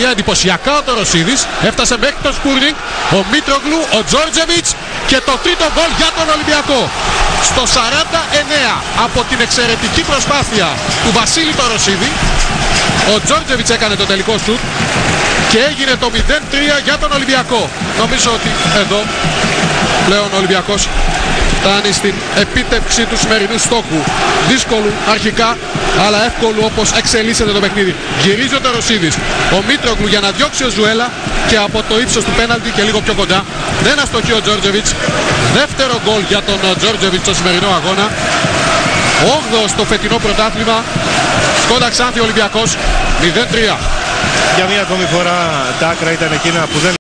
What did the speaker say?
προσπάθεια, εντυπωσιακά ο Τοροσίδης, έφτασε μέχρι τον Σκούρνινγκ, ο Μήτρογλου, ο Τζόρτζεβιτς και το τρίτο γκολ για τον Ολυμπιακό. Στο 49 από την εξαιρετική προσπάθεια του Βασίλη Τοροσίδη, ο Τζόρτζεβιτς έκανε το τελικό σουτ και έγινε το 0-3 για τον Ολυμπιακό. Νομίζω ότι εδώ πλέον ο Ολυμπιακός φτάνει στην επίτευξη του σημερινού στόχου. Δύσκολου αρχικά, αλλά εύκολου όπως εξελίσσεται το παιχνίδι. Γυρίζει ο Τοροσίδης, ο Μήτρογλου για να διώξει ο Ζουέλα και από το ύψος του πέναλτι και λίγο πιο κοντά δεν αστοχεί ο Τζόρτζεβιτς. Δεύτερο γκολ για τον Τζόρτζεβιτς στο σημερινό αγώνα. 8ο στο φετινό πρωτάθλημα. Σκόντα Ξάνθη Ολυμπιακός 0-3. Για μία ακόμη φορά τα άκρα ήταν εκείνα που δεν